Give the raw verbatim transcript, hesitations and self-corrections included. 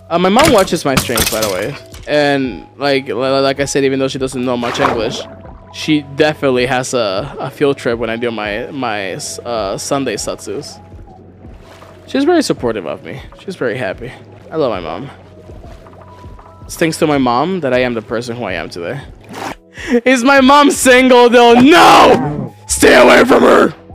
Uh, my mom watches my streams, by the way, and like like I said, even though she doesn't know much English, she definitely has a, a field trip when I do my my uh, Sunday satsus. She's very supportive of me. She's very happy. I love my mom. It's thanks to my mom that I am the person who I am today. Is my mom single though? No! Stay away from her!